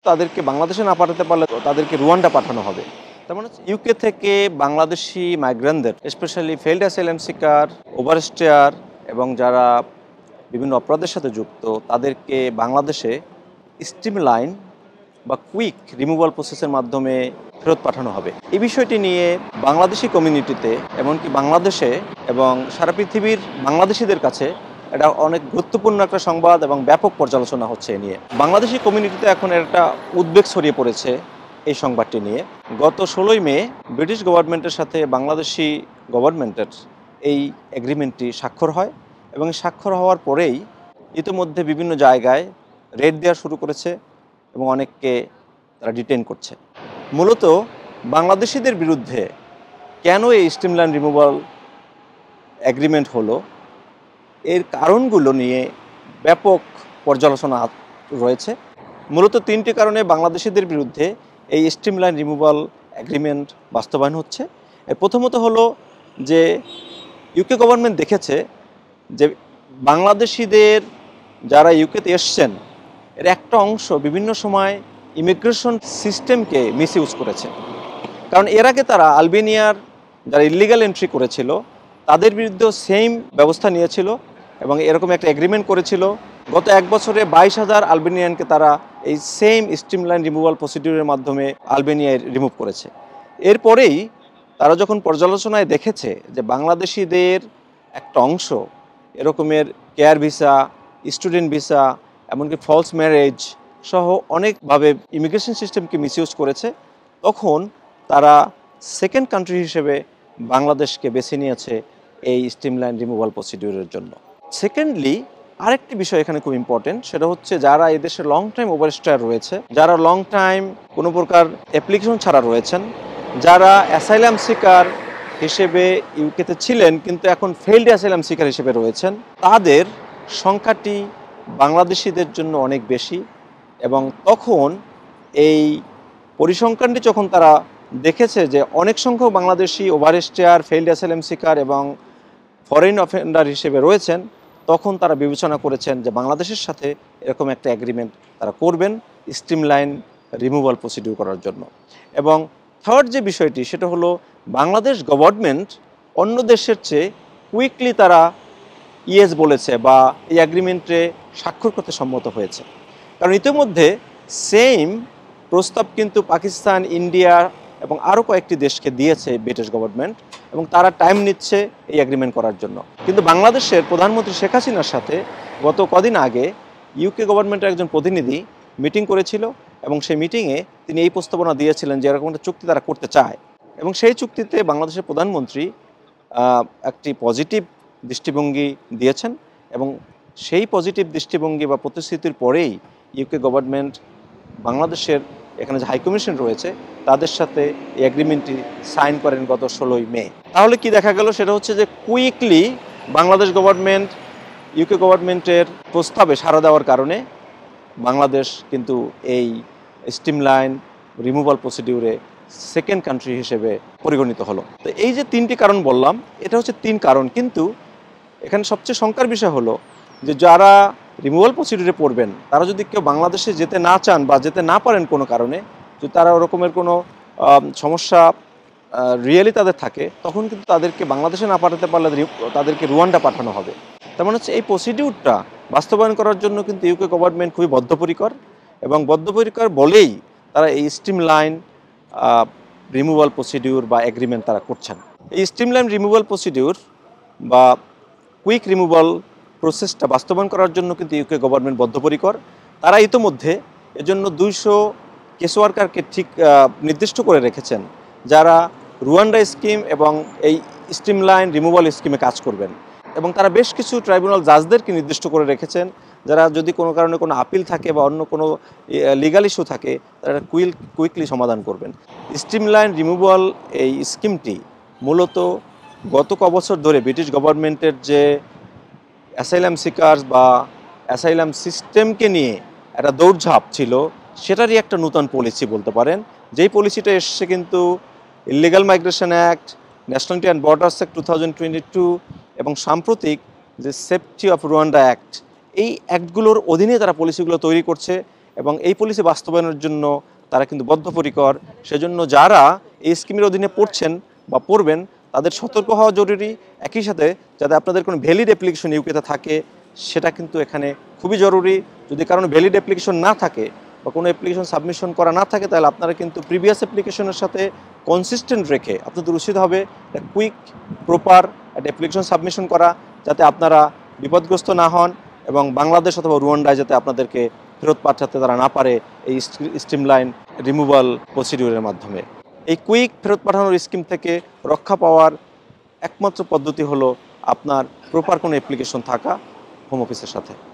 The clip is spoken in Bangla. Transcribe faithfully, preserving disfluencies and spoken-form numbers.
তাদেরকে বাংলাদেশে না পাঠাতে পারলে তাদেরকে রুয়ান্ডা পাঠানো হবে। তার মানে হচ্ছে ইউকে থেকে বাংলাদেশি মাইগ্রেন্টদের, specially failed asylum seeker, overstayer এবং যারা বিভিন্ন অপরাধের সাথে যুক্ত, তাদেরকে বাংলাদেশে স্ট্রিমলাইন বা কুইক রিমুভাল প্রসেসের মাধ্যমে ফেরত পাঠানো হবে। এই বিষয়টি নিয়ে বাংলাদেশি কমিউনিটিতে, এমনকি বাংলাদেশে এবং সারা পৃথিবীর বাংলাদেশিদের কাছে এটা অনেক গুরুত্বপূর্ণ একটা সংবাদ এবং ব্যাপক পর্যালোচনা হচ্ছে এ নিয়ে। বাংলাদেশি কমিউনিটিতে এখন একটা উদ্বেগ ছড়িয়ে পড়েছে এই সংবাদটি নিয়ে। গত ষোলোই মে ব্রিটিশ গভর্নমেন্টের সাথে বাংলাদেশি গভর্নমেন্টের এই এগ্রিমেন্টটি স্বাক্ষর হয় এবং স্বাক্ষর হওয়ার পরেই ইতিমধ্যে বিভিন্ন জায়গায় রেড দেওয়া শুরু করেছে এবং অনেককে তারা ডিটেইন করছে। মূলত বাংলাদেশিদের বিরুদ্ধে কেন এই স্ট্রিমলাইন রিমুভাল এগ্রিমেন্ট হলো, এর কারণগুলো নিয়ে ব্যাপক পর্যালোচনা রয়েছে। মূলত তিনটি কারণে বাংলাদেশিদের বিরুদ্ধে এই স্ট্রিমলাইন রিমুভাল এগ্রিমেন্ট বাস্তবায়ন হচ্ছে। এর প্রথমত হলো যে ইউকে গভর্নমেন্ট দেখেছে যে বাংলাদেশিদের যারা ইউকেতে এসছেন এর একটা অংশ বিভিন্ন সময় ইমিগ্রেশন সিস্টেমকে মিসইউজ করেছে। কারণ এর আগে তারা আলবেনিয়ার যারা ইলিগাল এন্ট্রি করেছিল তাদের বিরুদ্ধেও সেম ব্যবস্থা নিয়েছিল এবং এরকম একটা এগ্রিমেন্ট করেছিল। গত এক বছরে বাইশ হাজার আলবেনিয়ানকে তারা এই সেম স্ট্রিমলাইন রিমুভাল প্রসিডিউরের মাধ্যমে আলবেনিয়ায় রিমুভ করেছে। এরপরেই তারা যখন পর্যালোচনায় দেখেছে যে বাংলাদেশিদের একটা অংশ এরকমের কেয়ার ভিসা, স্টুডেন্ট ভিসা, এমনকি ফলস ম্যারেজ সহ অনেকভাবে ইমিগ্রেশন সিস্টেমকে মিসইউজ করেছে, তখন তারা সেকেন্ড কান্ট্রি হিসেবে বাংলাদেশকে বেছে নিয়েছে এই স্ট্রিমলাইন রিমুভাল প্রসিডিউরের জন্য। সেকেন্ডলি আরেকটি বিষয় এখানে খুব ইম্পর্টেন্ট, সেটা হচ্ছে যারা এদেশে লং টাইম ওভারস্টেয়ার রয়েছে, যারা লং টাইম কোনো প্রকার অ্যাপ্লিকেশন ছাড়া রয়েছেন, যারা অ্যাসাইলাম সিকার হিসেবে ইউকেতে ছিলেন কিন্তু এখন ফেইল্ড অ্যাসাইলাম সিকার হিসেবে রয়েছেন, তাদের সংখ্যাটি বাংলাদেশিদের জন্য অনেক বেশি। এবং তখন এই পরিসংখ্যানটি যখন তারা দেখেছে যে অনেক সংখ্যক Bangladeshi overstayer, failed asylum seeker এবং ফরেন অফেন্ডার হিসেবে রয়েছেন, তখন তারা বিবেচনা করেছেন যে বাংলাদেশের সাথে এরকম একটা এগ্রিমেন্ট তারা করবেন স্ট্রিমলাইন রিমুভাল প্রসিডিউর করার জন্য। এবং থার্ড যে বিষয়টি সেটা হলো বাংলাদেশ গভর্নমেন্ট অন্য দেশের চেয়ে কুইকলি তারা ইয়েস বলেছে বা এই এগ্রিমেন্টে স্বাক্ষর করতে সম্মত হয়েছে। কারণ ইতিমধ্যে সেম প্রস্তাব কিন্তু পাকিস্তান, ইন্ডিয়া এবং আরও কয়েকটি দেশকে দিয়েছে ব্রিটিশ গভর্নমেন্ট এবং তারা টাইম নিচ্ছে এই এগ্রিমেন্ট করার জন্য। কিন্তু বাংলাদেশের প্রধানমন্ত্রী শেখ হাসিনার সাথে গত কদিন আগে ইউকে গভর্নমেন্টের একজন প্রতিনিধি মিটিং করেছিল এবং সেই মিটিংয়ে তিনি এই প্রস্তাবনা দিয়েছিলেন যে এরকম একটা চুক্তি তারা করতে চায় এবং সেই চুক্তিতে বাংলাদেশের প্রধানমন্ত্রী একটি পজিটিভ দৃষ্টিভঙ্গি দিয়েছেন এবং সেই পজিটিভ দৃষ্টিভঙ্গি বা প্রতিশ্রুতির পরেই ইউকে গভর্নমেন্ট বাংলাদেশের এখানে যে হাইকমিশন রয়েছে তাদের সাথে এই এগ্রিমেন্টটি সাইন করেন গত ষোলোই মে। তাহলে কি দেখা গেল, সেটা হচ্ছে যে কুইকলি বাংলাদেশ গভর্নমেন্ট ইউকে গভর্নমেন্টের প্রস্তাবে সাড়া দেওয়ার কারণে বাংলাদেশ কিন্তু এই স্ট্রিমলাইন রিমুভাল প্রসিডিউরে সেকেন্ড কান্ট্রি হিসেবে পরিগণিত হলো। তো এই যে তিনটি কারণ বললাম, এটা হচ্ছে তিন কারণ, কিন্তু এখানে সবচেয়ে শঙ্কার বিষয় হলো যে যারা রিমুভাল প্রসিডিউরে পড়বেন তারা যদি কেউ বাংলাদেশে যেতে না চান বা যেতে না পারেন কোনো কারণে, যদি তারা ওরকমের কোনো সমস্যা রিয়েলি তাদের থাকে, তখন কিন্তু তাদেরকে বাংলাদেশে না পাঠাতে পারলে তাদেরকে রুয়ান্ডা পাঠানো হবে। তার মানে হচ্ছে এই প্রসিডিউরটা বাস্তবায়ন করার জন্য কিন্তু ইউকে গভর্নমেন্ট খুবই বদ্ধপরিকর এবং বদ্ধপরিকর বলেই তারা এই স্ট্রিমলাইন রিমুভাল প্রসিডিউর বা এগ্রিমেন্ট তারা করছেন। এই স্ট্রিমলাইন রিমুভাল প্রসিডিউর বা কুইক রিমুভাল প্রসেসটা বাস্তবায়ন করার জন্য কিন্তু ইউকে গভর্নমেন্ট বদ্ধপরিকর। তারা ইতোমধ্যে এজন্য দুইশো কেস ওয়ার্কারকে ঠিক নির্দিষ্ট করে রেখেছেন যারা রুয়ান্ডা স্কিম এবং এই স্ট্রিমলাইন রিমুভাল স্কিমে কাজ করবেন এবং তারা বেশ কিছু ট্রাইব্যুনাল জাজদেরকে নির্দিষ্ট করে রেখেছেন যারা যদি কোনো কারণে কোনো আপিল থাকে বা অন্য কোনো লিগাল ইস্যু থাকে তারা কুইল কুইকলি সমাধান করবেন। স্ট্রিমলাইন রিমুভাল এই স্কিমটি মূলত গত ক বছর ধরে ব্রিটিশ গভর্নমেন্টের যে অ্যাসাইলাম সিকার্স বা অ্যাসাইলাম সিস্টেমকে নিয়ে একটা দৌড়ঝাঁপ ছিল, সেটারই একটা নতুন পলিসি বলতে পারেন। যেই পলিসিটা এসছে কিন্তু illegal migration act, nationality and borders act two thousand twenty two এবং সাম্প্রতিক যে সেফটি অফ রুয়ান্ডা অ্যাক্ট, এই অ্যাক্টগুলোর অধীনে তারা পলিসিগুলো তৈরি করছে এবং এই পলিসি বাস্তবায়নের জন্য তারা কিন্তু বদ্ধপরিকর। সেজন্য যারা এই স্কিমের অধীনে পড়ছেন বা পড়বেন তাদের সতর্ক হওয়া জরুরি। একই সাথে যাতে আপনাদের কোনো ভ্যালিড অ্যাপ্লিকেশন ইউকেতে থাকে সেটা কিন্তু এখানে খুবই জরুরি। যদি কারণ ভ্যালিড অ্যাপ্লিকেশন না থাকে বা কোনো অ্যাপ্লিকেশন সাবমিশন করা না থাকে তাহলে আপনারা কিন্তু প্রিভিয়াস অ্যাপ্লিকেশনের সাথে কনসিস্টেন্ট রেখে আপনাদের উচিত হবে একটা কুইক প্রপার একটা অ্যাপ্লিকেশন সাবমিশন করা, যাতে আপনারা বিপদগ্রস্ত না হন এবং বাংলাদেশ অথবা রুয়ান্ডায় যাতে আপনাদেরকে ফেরত পাঠাতে তারা না পারে এই স্ট্রিমলাইন রিমুভাল প্রসিডিউরের মাধ্যমে। এই কুইক ফেরত পাঠানোর স্কিম থেকে রক্ষা পাওয়ার একমাত্র পদ্ধতি হলো আপনার প্রপার কোনো অ্যাপ্লিকেশন থাকা হোম অফিসের সাথে।